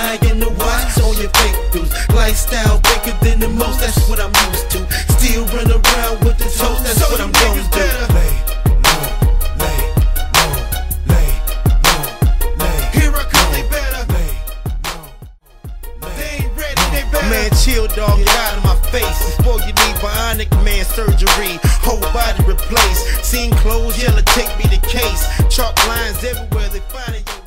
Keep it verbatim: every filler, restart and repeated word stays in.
eye and the watch on your fake dudes. Lifestyle bigger than the most, that's what I'm used to. Still run around with the toast, that's what I'm gonna do. Lay low, lay low, lay low, lay. Here I come, they better. Lay low, lay. They ain't ready, they better. Man, chill, dog, get out of my face. Before you need bionic man surgery, whole body replaced. Seen clothes, yellow, take me the case. Chalk lines everywhere, they find it.